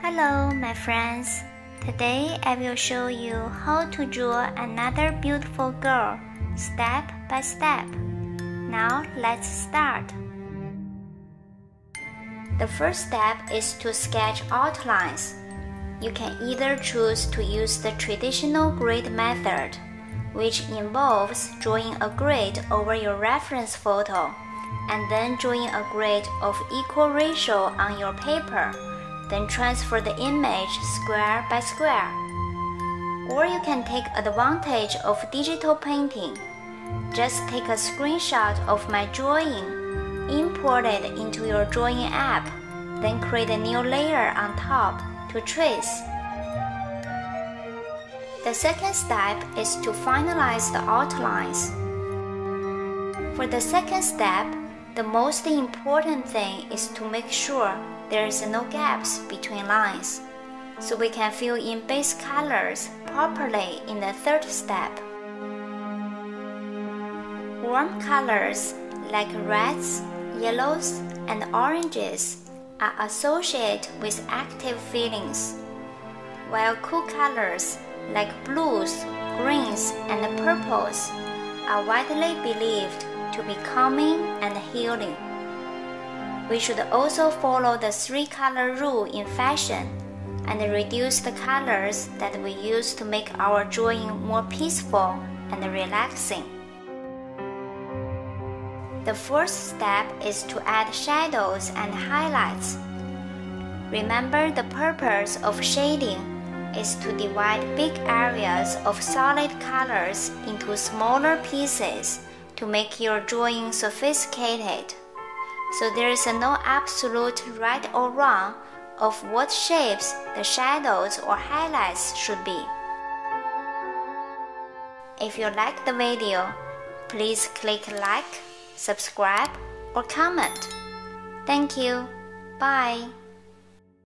Hello my friends, today I will show you how to draw another beautiful girl step by step. Now let's start. The first step is to sketch outlines. You can either choose to use the traditional grid method, which involves drawing a grid over your reference photo and then drawing a grid of equal ratio on your paper. Then transfer the image square by square. Or you can take advantage of digital painting. Just take a screenshot of my drawing, import it into your drawing app, then create a new layer on top to trace. The second step is to finalize the outlines. For the second step, the most important thing is to make sure there is no gaps between lines, so we can fill in base colors properly in the third step. Warm colors like reds, yellows, and oranges are associated with active feelings, while cool colors like blues, greens, and purples are widely believed to be calming and healing. We should also follow the 3-color rule in fashion and reduce the colors that we use to make our drawing more peaceful and relaxing. The fourth step is to add shadows and highlights. Remember, the purpose of shading is to divide big areas of solid colors into smaller pieces to make your drawing sophisticated. So there is no absolute right or wrong of what shapes the shadows or highlights should be. If you like the video, please click like, subscribe, or comment. Thank you. Bye.